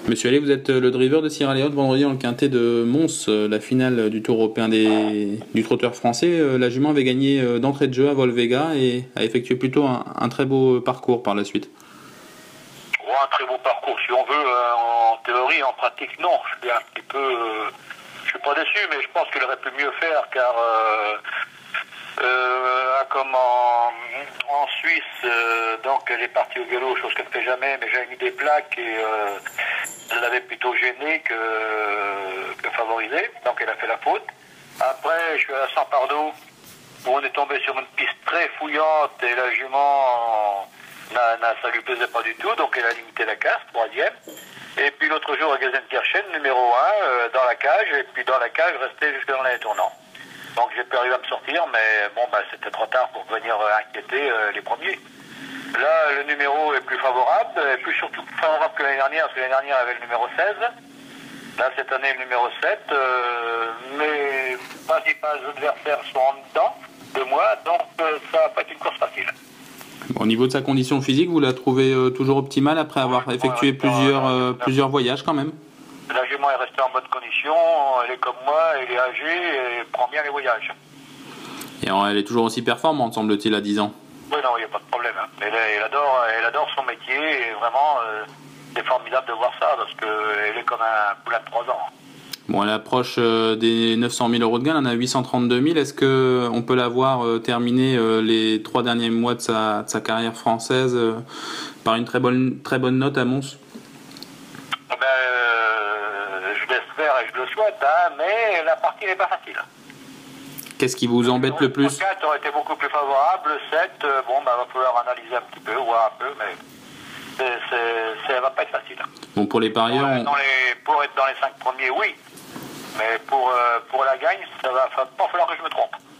Monsieur Allais, vous êtes le driver de Sierra Leone vendredi dans le quintet de Mons, la finale du Tour européen du trotteur français. La jument avait gagné d'entrée de jeu à Volvega et a effectué plutôt un très beau parcours par la suite. Ouais, un très beau parcours, si on veut, en théorie, en pratique, non. Je suis un petit peu... je suis pas déçu, mais je pense qu'il aurait pu mieux faire, car comme en Suisse, donc elle est partie au galop, chose qu'elle ne fait jamais, mais j'avais mis des plaques et elle l'avait plutôt gênée que favorisée, donc elle a fait la faute. Après, je suis à la Saint-Pardo, où on est tombé sur une piste très fouillante et la jument, ça lui plaisait pas du tout, donc elle a limité la casse, troisième. Et puis l'autre jour à Gelsenkirchen, numéro 1, dans la cage, et puis dans la cage, resté jusque dans les tournants. Donc j'ai pu arriver à me sortir, mais bon, c'était trop tard pour venir inquiéter les premiers. Là, le numéro est plus favorable, et plus surtout plus favorable que l'année dernière, parce que l'année dernière avait le numéro 16. Là, cette année, le numéro 7. Mes principaux adversaires sont en dedans de moi, donc ça va pas être une course facile. Bon, au niveau de sa condition physique, vous la trouvez toujours optimale après avoir effectué plusieurs voyages quand même? La jument est restée en bonne condition, elle est comme moi, elle est âgée et prend bien les voyages. Et elle est toujours aussi performante, semble-t-il, à 10 ans. Oui, non, il n'y a pas de problème. Hein. Elle adore son métier et vraiment, c'est formidable de voir ça parce qu'elle est comme un poulain de 3 ans. Bon, elle approche des 900 000 euros de gain, elle en a 832 000. Est-ce qu'on peut la voir terminer les 3 derniers mois de sa carrière française par une très bonne note à Mons? Je l'espère et je le souhaite, hein, mais la partie n'est pas facile. Qu'est-ce qui vous embête le plus? Le 4 aurait été beaucoup plus favorable, le 7, va falloir analyser un petit peu, voir un peu, mais ça va pas être facile. Bon, pour les parieurs... Pour être dans les 5 premiers, oui, mais pour la gagne, ça va pas falloir que je me trompe.